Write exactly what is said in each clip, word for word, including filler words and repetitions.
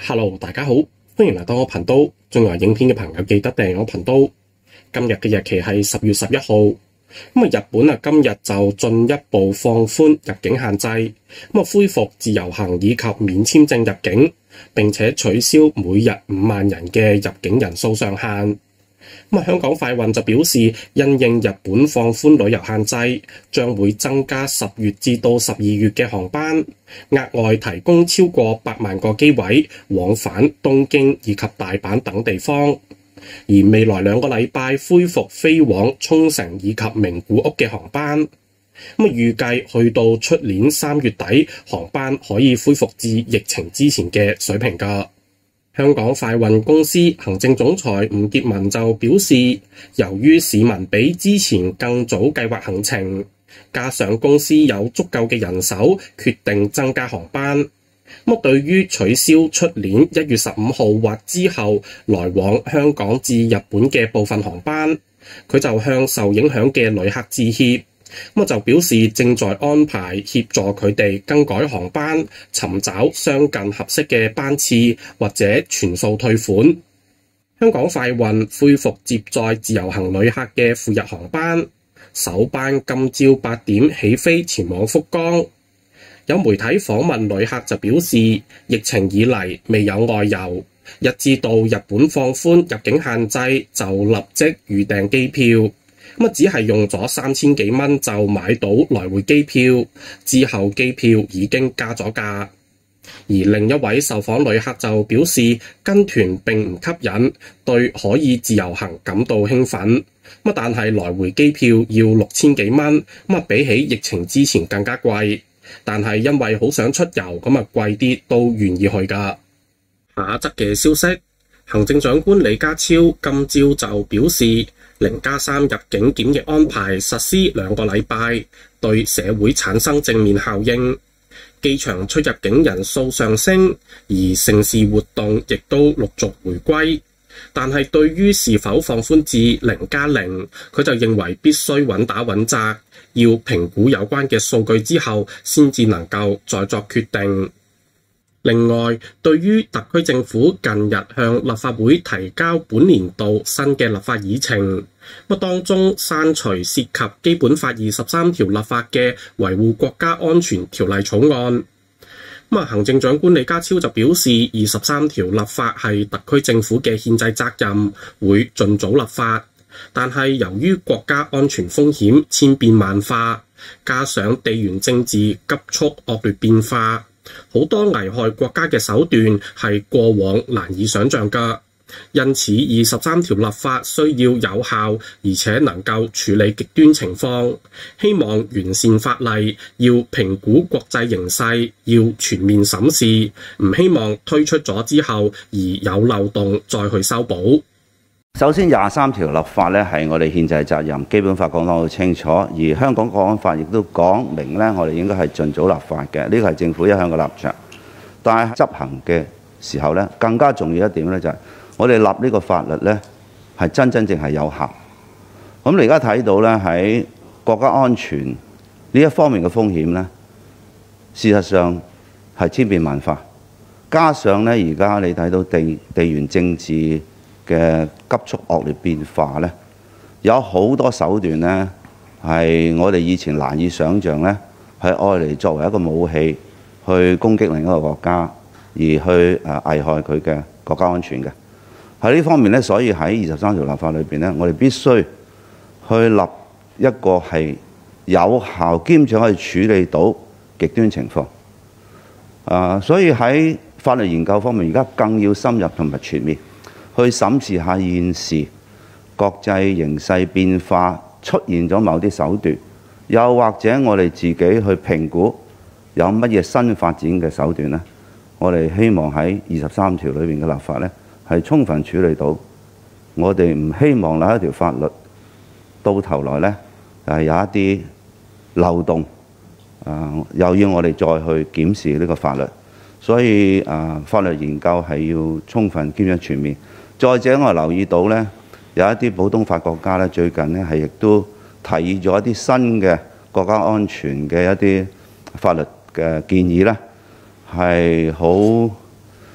Hello，大家好，歡迎嚟到我頻道。鍾意我影片嘅朋友記得訂閱我頻道。今日嘅日期係十月十一號。咁啊，日本啊今日就進一步放寬入境限制，咁啊恢復自由行以及免簽證入境，並且取消每日五萬人嘅入境人數上限。咁啊，香港快運就表示，因應日本放寬旅遊限制，將會增加十月至到十二月嘅航班，額外提供超過八萬個機位往返東京以及大阪等地方。而未來兩個禮拜恢復飛往沖繩以及名古屋嘅航班。咁啊，預計去到出年三月底，航班可以恢復至疫情之前嘅水平㗎。香港快運公司行政總裁吳潔文就表示，由於市民比之前更早計劃行程，加上公司有足夠嘅人手，決定增加航班。咁對於取消出年一月十五號或之後來往香港至日本嘅部分航班，佢就向受影響嘅旅客致歉。咁就表示正在安排協助佢哋更改航班，尋找相近合適嘅班次或者全數退款。香港快運恢復接載自由行旅客嘅赴日航班，首班今朝八點起飛前往福岡。有媒體訪問旅客就表示，疫情以嚟未有外遊，一知道日本放寬入境限制就立即預訂機票。咁只係用咗三千幾蚊就買到來回機票，之後機票已經加咗價。而另一位受訪旅客就表示，跟團並唔吸引，對可以自由行感到興奮。咁但係來回機票要六千幾蚊，咁啊比起疫情之前更加貴。但係因為好想出遊，咁啊貴啲都願意去㗎。下一則嘅消息，行政長官李家超今朝就表示，零加三入境檢疫安排實施兩個禮拜，對社會產生正面效應。機場出入境人數上升，而盛事活動亦都陸續回歸。但係對於是否放寬至零加零，佢就認為必須穩打穩紮，要評估有關嘅數據之後，先至能夠再作決定。另外，對於特區政府近日向立法會提交本年度新嘅立法議程，咁當中刪除涉及基本法二十三條立法嘅維護國家安全條例草案。咁啊，行政長官李家超就表示，二十三條立法係特區政府嘅憲制責任，會盡早立法。但係由於國家安全風險千變萬化，加上地緣政治急速惡劣變化，好多危害國家嘅手段係過往難以想像㗎，因此二十三條立法需要有效，而且能夠處理極端情況。希望完善法例，要評估國際形勢，要全面審視，唔希望推出咗之後而有漏洞再去修補。 首先，廿三條立法咧係我哋憲制責任，基本法講得好清楚，而香港國安法亦都講明咧，我哋應該係盡早立法嘅，呢個係政府一向嘅立場。但係執行嘅時候咧，更加重要一點咧就係我哋立呢個法律咧係真真正係有效。咁你而家睇到咧喺國家安全呢一方面嘅風險咧，事實上係千變萬化，加上咧而家你睇到地地緣政治嘅急速惡劣變化咧，有好多手段咧係我哋以前難以想像咧，係愛嚟作為一個武器去攻擊另一個國家，而去誒危害佢嘅國家安全嘅。喺呢方面咧，所以喺二十三條立法裏邊咧，我哋必須去立一個係有效兼且可以處理到極端情況。啊，所以喺法律研究方面，而家更要深入同埋全面去審視下現時國際形勢變化出現咗某啲手段，又或者我哋自己去評估有乜嘢新發展嘅手段呢？我哋希望喺二十三條裏面嘅立法呢，係充分處理到。我哋唔希望有一條法律到頭來呢，係有一啲漏洞，啊，又要我哋再去檢視呢個法律。所以啊，法律研究係要充分兼且全面。再者，我留意到咧，有一啲普通法國家咧，最近咧係亦都提議咗一啲新嘅國家安全嘅一啲法律嘅建議咧，係好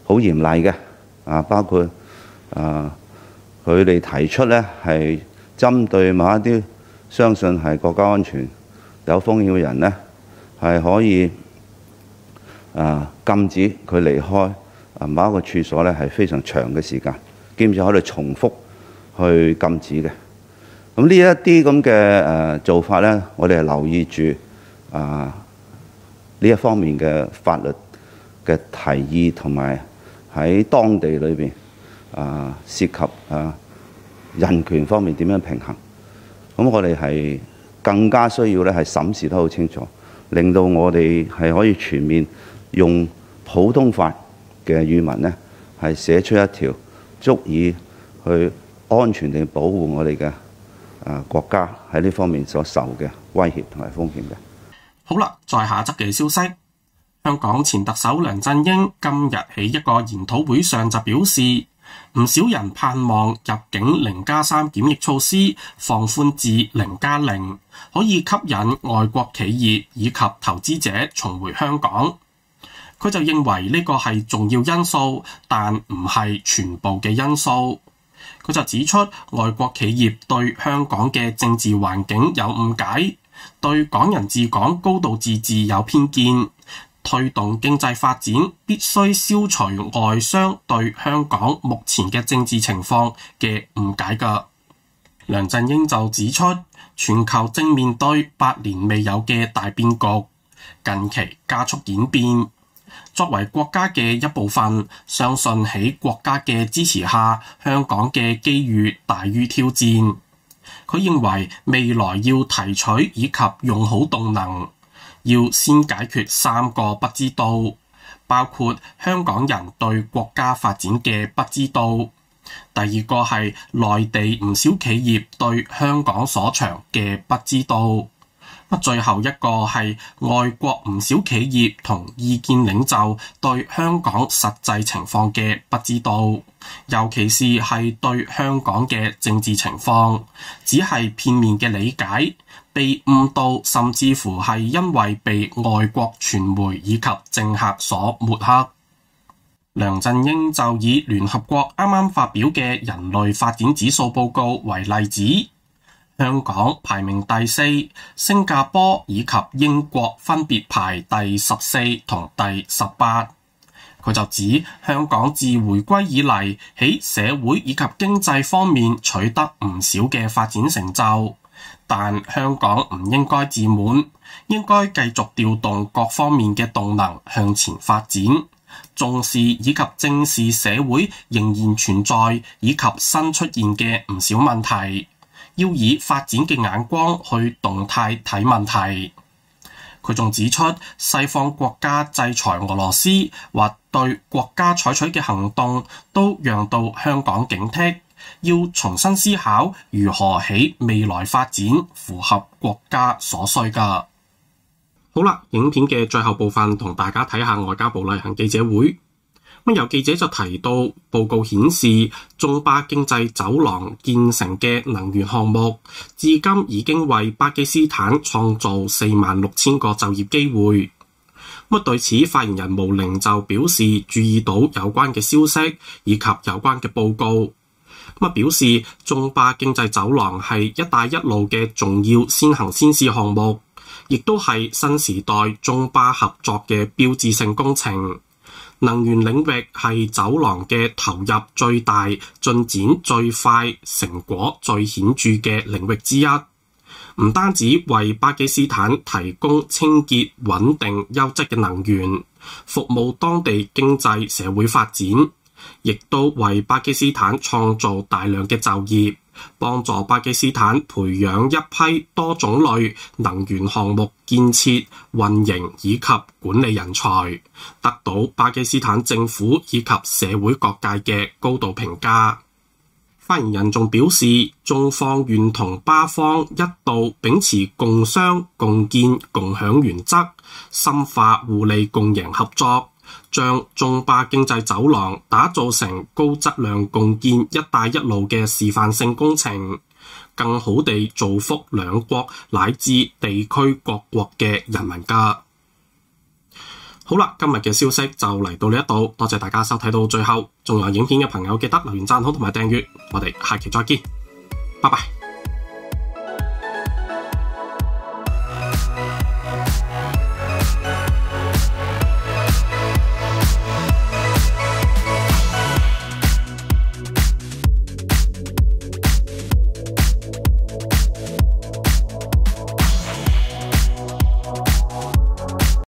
好嚴厲嘅啊，包括啊佢哋提出咧係針對某一啲相信係國家安全有風險嘅人咧，係可以啊禁止佢離開啊某一個處所咧係非常長嘅時間，兼且可以重複去禁止嘅。咁呢一啲咁嘅誒做法咧，我哋係留意住啊呢一方面嘅法律嘅提議，同埋喺當地裏邊啊涉及啊人權方面點樣平衡。咁我哋係更加需要咧係審視得好清楚，令到我哋係可以全面用普通法嘅語文咧係寫出一條足以去安全地保護我哋嘅啊國家喺呢方面所受嘅威脅同埋風險嘅。 好啦，再下一則嘅消息，香港前特首梁振英今日喺一個研討會上就表示，唔少人盼望入境零加三檢疫措施放寬至零加零，可以吸引外國企業以及投資者重回香港。佢就認為呢個係重要因素，但唔係全部嘅因素。佢就指出，外國企業對香港嘅政治環境有誤解，對港人治港、高度自治有偏見，推動經濟發展必須消除外商對香港目前嘅政治情況嘅誤解㗎。梁振英就指出，全球正面對百年未有嘅大變局，近期加速演變。作為國家嘅一部分，相信喺國家嘅支持下，香港嘅機遇大於挑戰。佢認為未來要提取以及用好動能，要先解決三個不知道，包括香港人對國家發展嘅不知道，第二個係內地唔少企業對香港所長嘅不知道，最後一個係外國唔少企業同意見領袖對香港實際情況嘅不知道，尤其是係對香港嘅政治情況，只係片面嘅理解，被誤導，甚至乎係因為被外國傳媒以及政客所抹黑。梁振英就以聯合國啱啱發表嘅人類發展指數報告為例子，香港排名第四，新加坡以及英國分別排第十四同第十八。佢就指香港自回歸以嚟喺社會以及經濟方面取得唔少嘅發展成就，但香港唔應該自滿，應該繼續調動各方面嘅動能向前發展，重視以及正視社會仍然存在以及新出現嘅唔少問題，要以發展嘅眼光去動態睇問題。佢仲指出，西方國家制裁俄羅斯或對國家採取嘅行動，都讓到香港警惕，要重新思考如何喺未來發展符合國家所需㗎。好啦，影片嘅最後部分同大家睇下外交部例行記者會。咁有記者就提到，報告顯示中巴經濟走廊建成嘅能源項目，至今已經為巴基斯坦創造四萬六千個就業機會。咁對此，發言人毛寧就表示注意到有關嘅消息以及有關嘅報告。咁表示中巴經濟走廊係一帶一路嘅重要先行先試項目，亦都係新時代中巴合作嘅標誌性工程。能源領域係走廊嘅投入最大、進展最快、成果最顯著嘅領域之一。唔單止為巴基斯坦提供清潔、穩定、優質嘅能源，服務當地經濟社會發展，亦都為巴基斯坦創造大量嘅就業，幫助巴基斯坦培養一批多種類能源項目建設、運營以及管理人才，得到巴基斯坦政府以及社會各界嘅高度評價。發言人仲表示，中方願同巴方一道秉持共商、共建、共享原則，深化互利共贏合作，將中巴經濟走廊打造成高質量共建一帶一路嘅示範性工程，更好地造福兩國乃至地區各國嘅人民㗎。 好啦，今日嘅消息就嚟到呢一度，多謝大家收睇到最後，仲有影片嘅朋友記得留言讚好同埋訂閱，我哋下期再見，拜拜。